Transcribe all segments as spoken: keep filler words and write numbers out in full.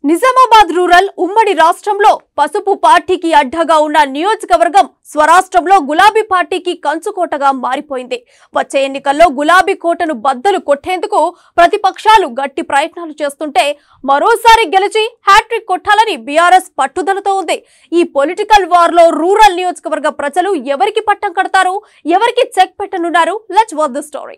Nizamabad rural ఉమ్మడి రాష్ట్రంలో పసుపు పార్టీకి అడ్డగా ఉన్న నియోజకవర్గం స్వరాష్ట్రంలో గులాబీ పార్టీకి కంచుకోటగా మారిపోయింది. వచ్చే ఎన్నికల్లో గులాబీ కోటను బద్దలు కొట్టేందుకు ప్రతిపక్షాలు గట్టి ప్రయత్నాలు చేస్తుంటే మరోసారి గెలిచి హ్యాట్రిక్ కొట్టాలని బీఆర్ఎస్ పట్టుదలతో ఉంది. ఈ పొలిటికల్ వార్ లో రూరల్ నియోజకవర్గ ప్రజలు ఎవరికి పట్టం కడతారు, ఎవరికి చెక్ పెట్టనున్నారు? Let's watch the story.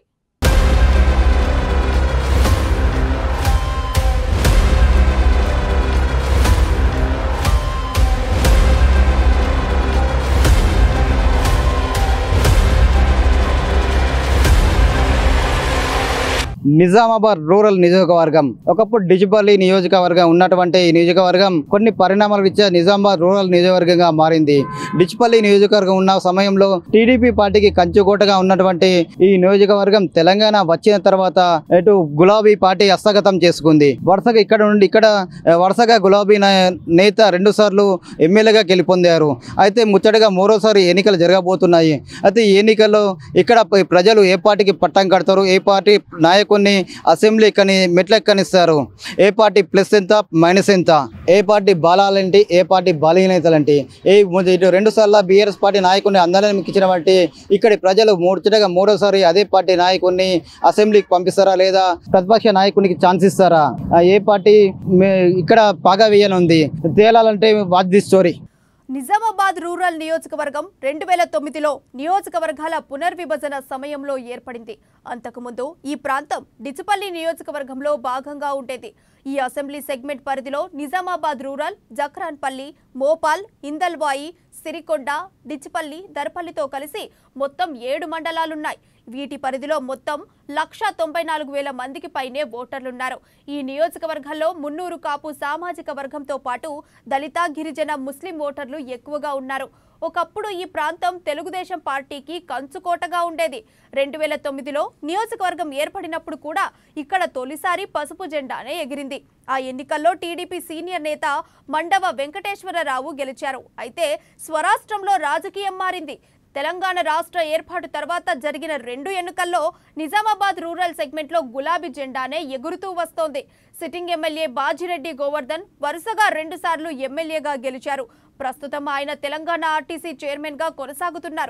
Nizamabad rural నియోజకవర్గం ఒకప్పుడు డిజిపల్లి నియోజకవర్గం ఉన్నటువంటి ఈ నియోజకవర్గం కొన్ని పరిణామాల రీత్యా నిజామాబాద్ రూరల్ నియోజకవర్గంగా మారింది. డిజిపల్లి నియోజకవర్గం ఉన్న సమయంలో టీడీపీ పార్టీకి కంచుకోటగా ఉన్నటువంటి ఈ నియోజకవర్గం తెలంగాణ వచ్చిన తర్వాత ఇటు గులాబీ పార్టీ హస్తగతం చేసుకుంది. వరుసగా ఇక్కడ నుండి ఇక్కడ వరుసగా గులాబీ నేత రెండు సార్లు ఎమ్మెల్యేగా గెలుపొందారు. అయితే ముచ్చటగా మూడోసారి ఎన్నికలు జరగబోతున్నాయి. అయితే ఈ ఎన్నికల్లో ఇక్కడ ప్రజలు ఏ పార్టీకి పట్టం కడతారు, ఏ పార్టీ నాయకులు అసెంబ్లీ కని మెట్లెక్కనిస్తారు, ఏ పార్టీ ప్లస్ ఎంత మైనస్ ఎంత, ఏ పార్టీ బలాలేంటి, ఏ పార్టీ బలహీనతలేంటి, ఏ ఇటు రెండు సార్లు బీఆర్ఎస్ పార్టీ నాయకుడిని అందరినీ ఇచ్చిన బట్టి ఇక్కడి ప్రజలు మూడుగా మూడోసారి అదే పార్టీ నాయకుడిని అసెంబ్లీకి పంపిస్తారా లేదా ప్రతిపక్ష నాయకునికి ఛాన్స్ ఇస్తారా, ఏ పార్టీ ఇక్కడ పాగా వేయనుంది తేలాలంటే watch the story. Nizamabad rural నియోజకవర్గం రెండు వేల తొమ్మిదిలో నియోజకవర్గాల పునర్విభజన సమయంలో ఏర్పడింది. అంతకుముందు ఈ ప్రాంతం డిజిపల్లి నియోజకవర్గంలో భాగంగా ఉండేది. ఈ అసెంబ్లీ సెగ్మెంట్ పరిధిలో నిజామాబాద్ రూరల్, జక్రాన్పల్లి, మోపాల్, ఇందల్వాయి, సిరికొండ, డిజిపల్లి, దర్పల్లితో కలిసి మొత్తం ఏడు మండలాలున్నాయి. వీటి పరిధిలో మొత్తం లక్ష తొంభై నాలుగు వేల మందికి పైనే ఓటర్లున్నారు. ఈ నియోజకవర్గంలో మున్నూరు కాపు సామాజిక వర్గంతో పాటు దళిత, గిరిజన, ముస్లిం ఓటర్లు ఎక్కువగా ఉన్నారు. ఒకప్పుడు ఈ ప్రాంతం తెలుగుదేశం పార్టీకి కంచుకోటగా ఉండేది. రెండు వేల తొమ్మిదిలో నియోజకవర్గం ఏర్పడినప్పుడు కూడా ఇక్కడ తొలిసారి పసుపు జెండానే ఎగిరింది. ఆ ఎన్నికల్లో టీడీపీ సీనియర్ నేత మండవ వెంకటేశ్వరరావు గెలిచారు. అయితే స్వరాష్ట్రంలో రాజకీయం మారింది. తెలంగాణ రాష్ట్ర ఏర్పాటు తర్వాత జరిగిన రెండు ఎన్నికల్లో నిజామాబాద్ రూరల్ సెగ్మెంట్ లో గులాబీ జెండానే ఎగురుతూ వస్తోంది. సిట్టింగ్ ఎమ్మెల్యే బాజిరెడ్డి గోవర్ధన్ వరుసగా రెండు సార్లు ఎమ్మెల్యేగా గెలిచారు. ప్రస్తుతం ఆయన తెలంగాణ ఆర్టీసీ చైర్మన్ గా కొనసాగుతున్నారు.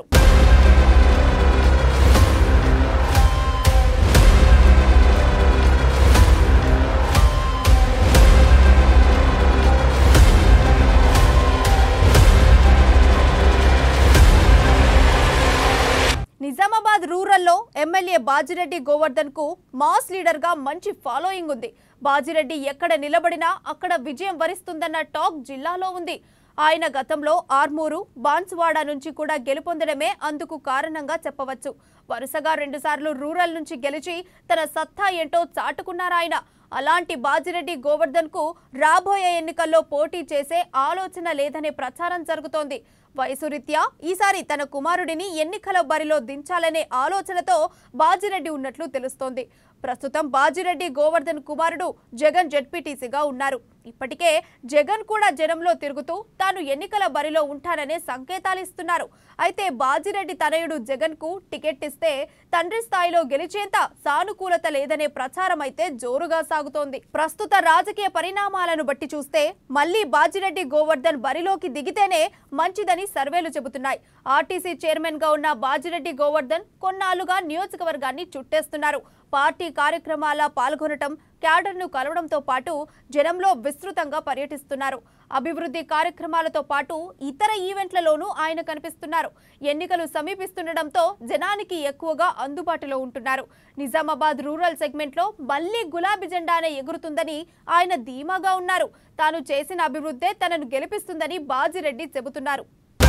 నిజామాబాద్ రూరల్లో ఎమ్మెల్యే బాజిరెడ్డి గోవర్ధన్ కు మాస్ లీడర్ గా మంచి ఫాలోయింగ్ ఉంది. బాజిరెడ్డి ఎక్కడ నిలబడినా అక్కడ విజయం వరిస్తుందన్న టాక్ జిల్లాలో ఉంది. ఆయన గతంలో ఆర్మూరు, బాన్సువాడ నుంచి కూడా గెలుపొందడమే అందుకు కారణంగా చెప్పవచ్చు. వరుసగా రెండుసార్లు రూరల్ నుంచి గెలిచి తన సత్తా ఏంటో చాటుకున్నారాయన. అలాంటి బాజిరెడ్డి గోవర్ధన్ కు రాబోయే ఎన్నికల్లో పోటీ చేసే ఆలోచన లేదనే ప్రచారం జరుగుతోంది. వయసు రీత్యా ఈసారి తన కుమారుడిని ఎన్నికల బరిలో దించాలనే ఆలోచనతో బాజిరెడ్డి ఉన్నట్లు తెలుస్తోంది. ప్రస్తుతం బాజిరెడ్డి గోవర్ధన్ కుమారుడు జగన్ జెడ్పీటీసీగా ఉన్నారు. ఇప్పటికే జగన్ కూడా జనంలో తిరుగుతూ తాను ఎన్నికల బరిలో ఉంటాననే సంకేతాలు ఇస్తున్నారు. అయితే బాజిరెడ్డి తనయుడు జగన్ కు టికెట్ ఇస్తే తండ్రి స్థాయిలో గెలిచేంత సానుకూలత లేదనే ప్రచారం అయితే జోరుగా సాగుతోంది. ప్రస్తుత రాజకీయ పరిణామాలను బట్టి చూస్తే మళ్లీ బాజిరెడ్డి గోవర్ధన్ బరిలోకి దిగితేనే మంచిదని సర్వేలు చెబుతున్నాయి. ఆర్టీసీ చైర్మన్ గా ఉన్న బాజిరెడ్డి గోవర్ధన్ కొన్నాళ్లుగా నియోజకవర్గాన్ని చుట్టేస్తున్నారు. పార్టీ కార్యక్రమాల పాల్గొనటం, క్యాడర్ను కలవడంతో పాటు జనంలో విస్తృతంగా పర్యటిస్తున్నారు. అభివృద్ధి కార్యక్రమాలతో పాటు ఇతర ఈవెంట్లలోనూ ఆయన కనిపిస్తున్నారు. ఎన్నికలు సమీపిస్తుండటంతో జనానికి ఎక్కువగా అందుబాటులో ఉంటున్నారు. నిజామాబాద్ రూరల్ సెగ్మెంట్లో మళ్లీ గులాబీ జెండానే ఎగురుతుందని ఆయన ధీమాగా ఉన్నారు. తాను చేసిన అభివృద్ధే తనను గెలిపిస్తుందని బాజిరెడ్డి చెబుతున్నారు.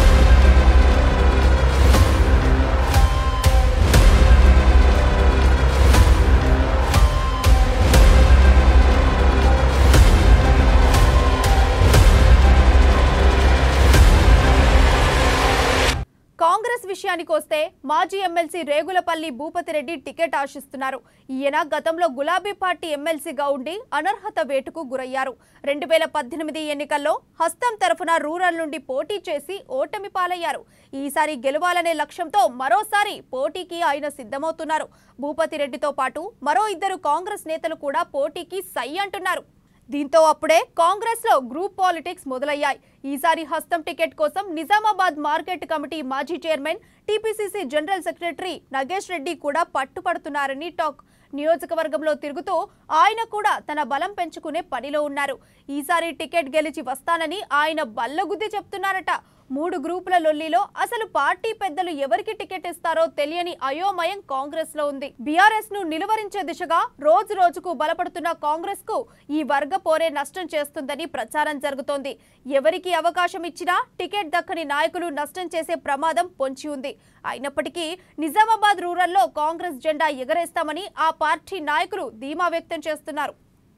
కాంగ్రెస్ విషయానికి వస్తే మాజీ ఎమ్మెల్సీ రేగులపల్లి భూపతిరెడ్డి టికెట్ ఆశిస్తున్నారు. ఈయన గతంలో గులాబీ పార్టీ ఎమ్మెల్సీగా ఉండి అనర్హత వేటుకు గురయ్యారు. రెండు వేల పద్దెనిమిది ఎన్నికల్లో హస్తం తరఫున రూరల్ నుండి పోటీ చేసి ఓటమి పాలయ్యారు. ఈసారి గెలవాలనే లక్ష్యంతో మరోసారి పోటీకి ఆయన సిద్ధమవుతున్నారు. భూపతిరెడ్డితో పాటు మరో ఇద్దరు కాంగ్రెస్ నేతలు కూడా పోటీకి సై అంటున్నారు. దీంతో అప్పుడే కాంగ్రెస్ లో గ్రూప్ పాలిటిక్స్ మొదలయ్యాయి. ఈసారి హస్తం టికెట్ కోసం నిజామాబాద్ మార్కెట్ కమిటీ మాజీ chairman, TPCC general secretary Nagesh Reddy కూడా పట్టుపడుతున్నారని టాక్. నియోజకవర్గంలో తిరుగుతూ ఆయన కూడా తన బలం పెంచుకునే పనిలో ఉన్నారు. ఈసారి టికెట్ గెలిచి వస్తానని ఆయన బల్లగుద్ది చెప్తున్నారట. మూడు గ్రూపుల లొల్లిలో అసలు పార్టీ పెద్దలు ఎవరికి టికెట్ ఇస్తారో తెలియని అయోమయం కాంగ్రెస్ లో ఉంది. బీఆర్ఎస్ ను నిలువరించే దిశగా రోజు రోజుకు బలపడుతున్న కాంగ్రెస్ కు ఈ వర్గ పోరే నష్టం చేస్తుందని ప్రచారం జరుగుతోంది. ఎవరికి అవకాశం ఇచ్చినా టికెట్ దక్కని నాయకులు నష్టం చేసే ప్రమాదం పొంచి ఉంది. అయినప్పటికీ నిజామాబాద్ రూరల్లో కాంగ్రెస్ జెండా ఎగరేస్తామని ఆ పార్టీ నాయకులు ధీమా వ్యక్తం చేస్తున్నారు.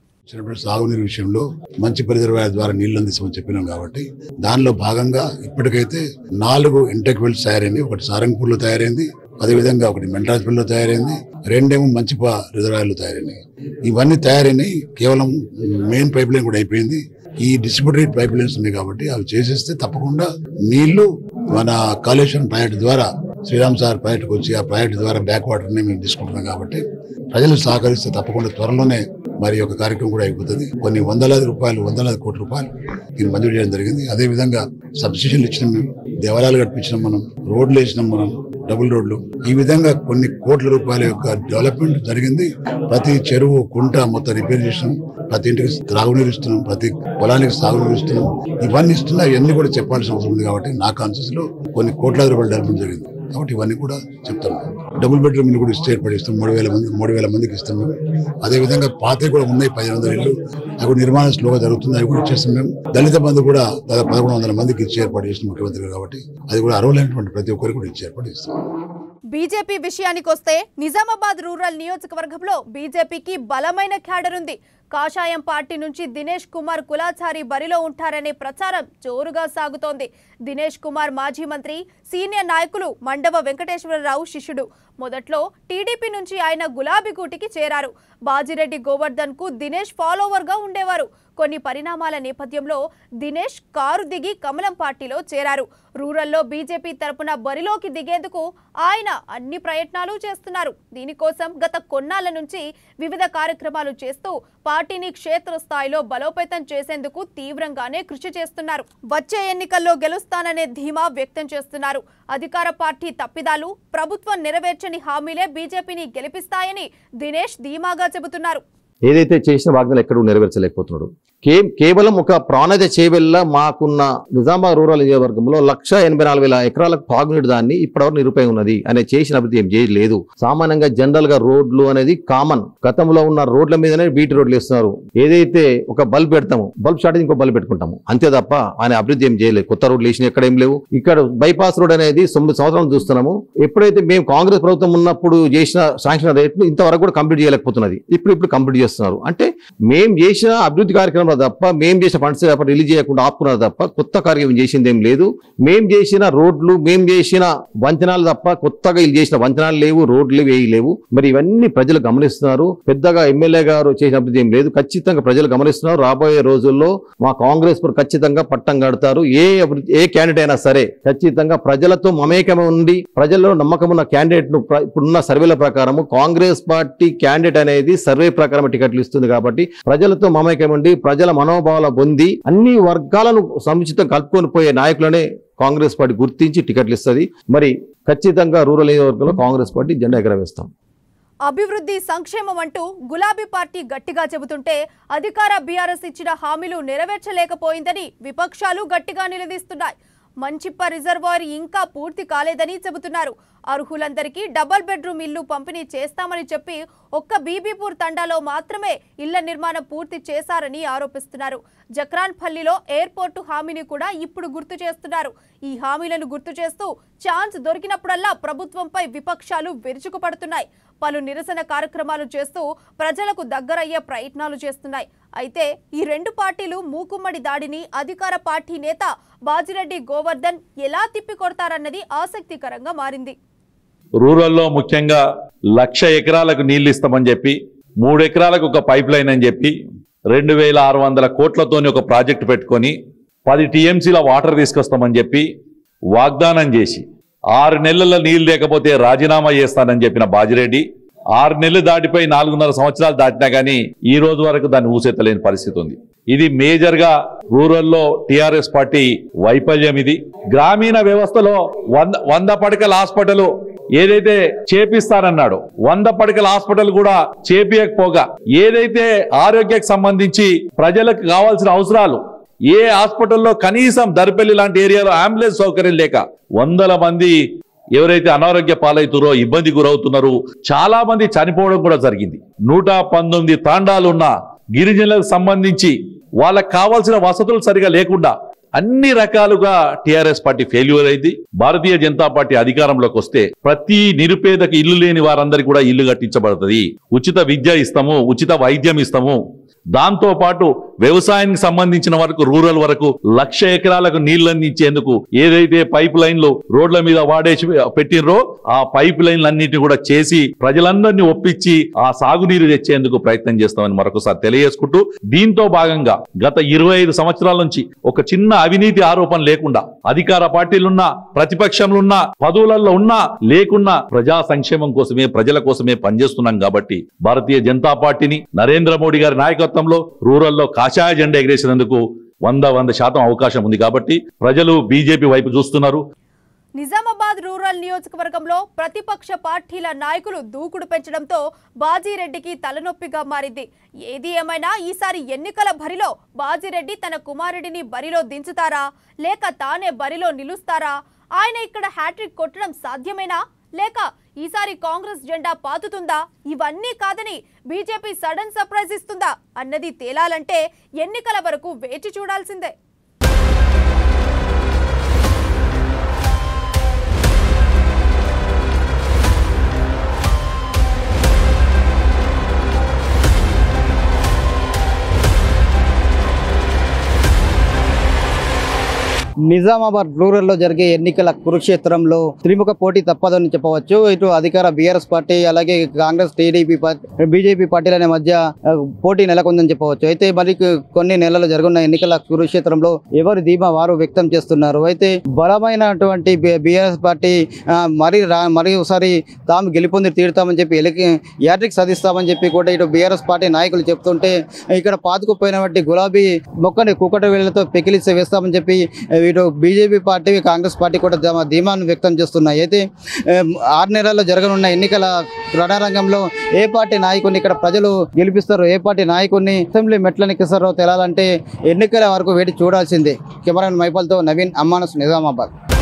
సాగునీరు విషయంలో మంచి రిజర్వాయర్ ద్వారా నీళ్లు అందిస్తామని చెప్పినాం కాబట్టి దానిలో భాగంగా ఇప్పటికైతే నాలుగు ఇంటెక్ వెల్స్ తయారైంది. ఒకటి సారంగపూర్లో తయారైంది, అదేవిధంగా ఒకటి మెంట్రాజ్పల్లిలో తయారైంది, రెండేమో మంచిప రిజర్వాయర్లు తయారైనాయి. ఇవన్నీ తయారైనాయి. కేవలం మెయిన్ పైప్ లైన్ కూడా అయిపోయింది. ఈ డిస్ట్రిబ్యూటరీ పైప్ లైన్స్ ఉన్నాయి కాబట్టి అవి చేసేస్తే తప్పకుండా నీళ్లు మన కాళేశ్వరం ప్రాజెక్టు ద్వారా శ్రీరామ్ సార్ ప్రాజెక్టుకు వచ్చి ఆ ప్రాజెక్టు ద్వారా బ్యాక్ వాటర్ని మేము తీసుకుంటున్నాం కాబట్టి ప్రజలు సహకరిస్తే తప్పకుండా త్వరలోనే మరి ఒక కార్యక్రమం కూడా అయిపోతుంది. కొన్ని వందలాది రూపాయలు వందలాది కోట్ల రూపాయలు దీన్ని మంజూరు చేయడం జరిగింది. అదేవిధంగా సబ్సిడీలు ఇచ్చినాం, మేము దేవాలయాలు కట్టించినాం, మనం రోడ్లు వేసినాం, మనం డబుల్ రోడ్లు, ఈ విధంగా కొన్ని కోట్ల రూపాయల యొక్క డెవలప్మెంట్ జరిగింది. ప్రతి చెరువు కుంట మొత్తం రిపేర్ చేసినాం, ప్రతి ఇంటికి త్రాగునీరు ఇస్తున్నాం, ప్రతి పొలానికి సాగునీరు ఇస్తున్నాం. ఇవన్నీ ఇస్తున్నా ఇవన్నీ కూడా చెప్పాల్సిన అవసరం ఉంది కాబట్టి నా కాన్సెస్ లో కొన్ని కోట్లాది రూపాయలు డెవలప్మెంట్ జరిగింది కాబట్టి ఇవన్నీ కూడా చెప్తాం. డబుల్ బెడ్రూమ్ ఇల్లు కూడా ఇస్తే ఏర్పాటు ఇస్తాం, మూడు వేల మంది మూడు వేల మందికి ఇస్తాం మేము. అదేవిధంగా పాత కూడా ఉన్నాయి పదిహేను వందల ఇల్లు, అవి కూడా నిర్మాణం స్లోగా జరుగుతుంది, అవి కూడా ఇచ్చేస్తాం మేము. దళిత బంధు కూడా దాదాపు పదకొండు వందల మందికి ఇచ్చి ఏర్పాటు చేసిన ముఖ్యమంత్రి కాబట్టి అది కూడా అర్హులైనటువంటి ప్రతి ఒక్కరికి కూడా ఇచ్చి ఏర్పాటు చేస్తాం. బీజేపీ విషయానికొస్తే నిజామాబాద్ రూరల్ నియోజకవర్గంలో బీజేపీకి బలమైన క్యాడర్ ఉంది. కాషాయం పార్టీ నుంచి దినేష్ కుమార్ కులాచారి బరిలో ఉంటారనే ప్రచారం జోరుగా సాగుతోంది. దినేష్ కుమార్ మాజీ మంత్రి, సీనియర్ నాయకులు మండవ వెంకటేశ్వరరావు శిష్యుడు. మొదట్లో టీడీపీ నుంచి ఆయన గులాబీ గూటికి చేరారు. బాజిరెడ్డి గోవర్ధన్ కు దినేష్ ఫాలోవర్ గా ఉండేవారు. కొన్ని పరిణామాల నేపథ్యంలో దినేష్ కారు దిగి కమలం పార్టీలో చేరారు. రూరల్లో బీజేపీ తరపున బరిలోకి దిగేందుకు ఆయన అన్ని ప్రయత్నాలు చేస్తున్నారు. దీనికోసం గత కొన్నాళ్ల నుంచి వివిధ కార్యక్రమాలు చేస్తూ పార్టీని క్షేత్రస్థాయిలో బలోపేతం చేసేందుకు తీవ్రంగానే కృషి చేస్తున్నారు. వచ్చే ఎన్నికల్లో గెలుస్తాననే ధీమా వ్యక్తం చేస్తున్నారు. అధికార పార్టీ తప్పిదాలు, ప్రభుత్వం నెరవేర్చని హామీలే బీజేపీని గెలిపిస్తాయని దినేష్ ధీమాగా చెబుతున్నారు. ఏదైతే చేసిన వాగ్దానాలు ఎక్కడూ నెరవేర్చలేకపోతున్నాడు. కే కేవలం ఒక ప్రాణాద చేవెళ్ళ మాకున్న నిజామాబాద్ రూరల్ నియోజకవర్గంలో లక్ష ఎనభై నాలుగు వేల ఎకరాలకు తాగునీటి దాన్ని ఇప్పటివరకు నిరుపయోగం ఉన్నది అనే చేసిన అభివృద్ధి ఏం చేయలేదు. సామాన్యంగా జనరల్ గా రోడ్లు అనేది కామన్, గతంలో ఉన్న రోడ్ల మీదనే బీటీ రోడ్లు వేస్తున్నారు. ఏదైతే ఒక బల్బ్ పెడతాము, బల్బ్ స్టార్ట్ ఇంకో బల్బ్ పెట్టుకుంటాము, అంతే తప్ప ఆయన అభివృద్ధి ఏం చేయలేదు. కొత్త రోడ్లు వేసిన ఎక్కడ ఏం లేవు. ఇక్కడ బైపాస్ రోడ్ అనేది తొమ్మిది సంవత్సరాలు చూస్తున్నాము. ఎప్పుడైతే మేము కాంగ్రెస్ ప్రభుత్వం ఉన్నప్పుడు చేసిన శాంక్షన్ రేట్లు ఇంతవరకు కూడా కంప్లీట్ చేయలేకపోతున్నది. ఇప్పుడు ఇప్పుడు కంప్లీట్ చేస్తున్నారు. అంటే మేము చేసిన అభివృద్ధి కార్యక్రమం తప్ప, మేము చేసిన ఫండ్స్ తప్ప రిలీజ్ చేయకుండా ఆపుకున్నారు తప్ప కొత్త కార్యక్రమం చేసింది ఏం లేదు. మేము చేసిన రోడ్లు, మేము చేసిన వంచనాలు తప్ప కొత్తగా వీళ్ళు చేసిన వంచనాలు లేవు, రోడ్లు వేయలేవు. మరి ఇవన్నీ ప్రజలు గమనిస్తున్నారు. పెద్దగా ఎమ్మెల్యే గారు చేసిన అభివృద్ధి ఏం లేదు. ఖచ్చితంగా ప్రజలు గమనిస్తున్నారు. రాబోయే రోజుల్లో మా కాంగ్రెస్ ఖచ్చితంగా పట్టం కడతారు. ఏ అభివృద్ధి ఏ క్యాండిడేట్ అయినా సరే ఖచ్చితంగా ప్రజలతో మమేకం ఉండి ప్రజల్లో నమ్మకం ఉన్న క్యాండిడేట్ ను ఇప్పుడున్న సర్వేల ప్రకారం కాంగ్రెస్ పార్టీ క్యాండిడేట్ అనేది సర్వే ప్రకారం టికెట్లు ఇస్తుంది కాబట్టి ప్రజలతో మమేకం ఉండి ప్రజల మనోభావాల పొంది అన్ని వర్గాలను సముచితం కలుపుకొని పోయే నాయకులనే కాంగ్రెస్ పార్టీ గుర్తించి టికెట్లు ఇస్తుంది. మరి ఖచ్చితంగా రూరల్ నియోజకవర్గంలో కాంగ్రెస్ పార్టీ జెండా ఎగరవేస్తాం. అభివృద్ధి, సంక్షేమం అంటూ గులాబీ పార్టీ గట్టిగా చెబుతుంటే అధికార బీఆర్ఎస్ ఇచ్చిన హామీలు నెరవేర్చలేకపోయిందని విపక్షాలు గట్టిగా నిలదీస్తున్నాయి. మంచిప్ప రిజర్వాయర్ ఇంకా పూర్తి కాలేదని చెబుతున్నారు. అర్హులందరికీ డబుల్ బెడ్రూమ్ ఇల్లు పంపిణీ చేస్తామని చెప్పి ఒక్క బీబీపూర్ తండాలో మాత్రమే ఇళ్ల నిర్మాణం పూర్తి చేశారని ఆరోపిస్తున్నారు. జక్రాన్పల్లిలో ఎయిర్పోర్టు హామీని కూడా ఇప్పుడు గుర్తు చేస్తున్నారు. ఈ హామీలను గుర్తు చేస్తూ ఛాన్స్ దొరికినప్పుడల్లా ప్రభుత్వంపై విపక్షాలు విరుచుకుపడుతున్నాయి. పలు నిరసన కార్యక్రమాలు చేస్తూ ప్రజలకు దగ్గరయ్యే ప్రయత్నాలు చేస్తున్నాయి. అయితే ఈ రెండు పార్టీలు మూకుమ్మడి దాడిని అధికార పార్టీ నేత బాజిరెడ్డి గోవర్ధన్ ఎలా తిప్పికొడతారన్నది ఆసక్తికరంగా మారింది. రూరల్లో ముఖ్యంగా లక్ష ఎకరాలకు నీళ్లు ఇస్తామని చెప్పి, మూడు ఎకరాలకు ఒక పైప్ లైన్ అని చెప్పి, రెండు వేల ఆరు వందల కోట్లతోని ఒక ప్రాజెక్టు పెట్టుకొని పది టీఎంసీల వాటర్ తీసుకొస్తామని చెప్పి వాగ్దానం చేసి ఆరు నెలల నీళ్లు లేకపోతే రాజీనామా చేస్తానని చెప్పిన బాజిరెడ్డి ఆరు నెలలు దాటిపోయి నాలుగున్నర సంవత్సరాలు దాటినా కానీ ఈ రోజు వరకు దాన్ని ఊసెత్తలేని పరిస్థితి ఉంది. ఇది మేజర్ గా రూరల్లో టిఆర్ఎస్ పార్టీ వైఫల్యం. ఇది గ్రామీణ వ్యవస్థలో వంద వంద పడకల హాస్పిటల్ ఏదైతే చేపిస్తారన్నాడో వంద పడకల హాస్పిటల్ కూడా చేపియకపోగా ఏదైతే ఆరోగ్యకు సంబంధించి ప్రజలకు కావాల్సిన అవసరాలు ఏ హాస్పిటల్లో కనీసం దర్పల్లి లాంటి ఏరియాలో అంబులెన్స్ సౌకర్యం లేక వందల మంది ఎవరైతే అనారోగ్య పాలవుతారో ఇబ్బంది గురవుతున్నారో చాలా మంది చనిపోవడం కూడా జరిగింది. నూట పంతొమ్మిది తాండాలున్న గిరిజనులకు సంబంధించి వాళ్ళకు కావాల్సిన వసతులు సరిగా లేకుండా అన్ని రకాలుగా టిఆర్ఎస్ పార్టీ ఫెయిల్యూర్ అయింది. భారతీయ జనతా పార్టీ అధికారంలోకి వస్తే ప్రతి నిరుపేదకు ఇల్లు లేని వారందరికీ కూడా ఇల్లు కట్టించబడుతుంది. ఉచిత విద్య ఇస్తాము, ఉచిత వైద్యం ఇస్తాము. దాంతో పాటు వ్యవసాయానికి సంబంధించిన వరకు రూరల్ వరకు లక్ష ఎకరాలకు నీళ్లందించేందుకు ఏదైతే పైప్ లైన్లు రోడ్ల మీద వాడేసి పెట్టినరో ఆ పైప్ లైన్లు అన్నిటిని కూడా చేసి ప్రజలందరినీ ఒప్పించి ఆ సాగునీరు తెచ్చేందుకు ప్రయత్నం చేస్తామని మరొకసారి తెలియజేసుకుంటూ, దీంతో భాగంగా గత ఇరవై ఐదు సంవత్సరాల నుంచి ఒక చిన్న అవినీతి ఆరోపణ లేకుండా అధికార పార్టీలున్నా ప్రతిపక్షంలున్నా పదవులలో ఉన్నా లేకున్నా ప్రజా సంక్షేమం కోసమే ప్రజల కోసమే పనిచేస్తున్నాం. కాబట్టి భారతీయ జనతా పార్టీని నరేంద్ర మోడీ గారి నాయకత్వంలో రూరల్లో కాషాయ జెండా ఎగరేసినందుకు వంద వంద శాతం అవకాశం ఉంది. కాబట్టి ప్రజలు బీజేపీ వైపు చూస్తున్నారు. నిజామాబాద్ రూరల్ నియోజకవర్గంలో ప్రతిపక్ష పార్టీల నాయకులు దూకుడు పెంచడంతో బాజిరెడ్డికి తలనొప్పిగా మారింది. ఏది ఏమైనా ఈసారి ఎన్నికల బరిలో బాజిరెడ్డి తన కుమారుడిని బరిలో దించుతారా లేక తానే బరిలో నిలుస్తారా? ఆయన ఇక్కడ హ్యాట్రిక్ కొట్టడం సాధ్యమేనా లేక ఈసారి కాంగ్రెస్ జెండా పాతుతుందా? ఇవన్నీ కాదని బీజేపీ సడన్ సర్ప్రైజ్ ఇస్తుందా అన్నది తేలాలంటే ఎన్నికల వరకు వేచి చూడాల్సిందే. నిజామాబాద్ రూరల్లో జరిగే ఎన్నికల కురుక్షేత్రంలో త్రిముఖ పోటీ తప్పదని చెప్పవచ్చు. ఇటు అధికార బీఆర్ఎస్ పార్టీ అలాగే కాంగ్రెస్ టీడీపీ బీజేపీ పార్టీల మధ్య పోటీ నెలకొందని చెప్పవచ్చు. అయితే మరి కొన్ని నెలలు జరుగున్న ఎన్నికల కురుక్షేత్రంలో ఎవరి ధీమా వారు వ్యక్తం చేస్తున్నారు. అయితే బలమైనటువంటి బీఆర్ఎస్ పార్టీ మరి మరి ఒకసారి తాము గెలుపొంది తీరుతామని చెప్పి ఎలికి యాట్రిక్ సాధిస్తామని చెప్పి కూడా ఇటు బీఆర్ఎస్ పార్టీ నాయకులు చెప్తుంటే, ఇక్కడ పాతుకుపోయినటువంటి గులాబీ మొక్కని కుక్కట వేళ్లతో పెకిలిసి వేస్తామని చెప్పి ఇటు బీజేపీ పార్టీ కాంగ్రెస్ పార్టీ కూడా ధీమాను వ్యక్తం చేస్తున్నాయి. అయితే ఆరు నెలల్లో జరగనున్న ఎన్నికల రణరంగంలో ఏ పార్టీ నాయకుడిని ఇక్కడ ప్రజలు గెలిపిస్తారో, ఏ పార్టీ నాయకుడిని అసెంబ్లీ మెట్లనెక్కిస్తారో తెలాలంటే ఎన్నికల వరకు వేడి చూడాల్సిందే. కెమెరామెన్ మైపాల్తో నవీన్, అమ్మానస్, నిజామాబాద్.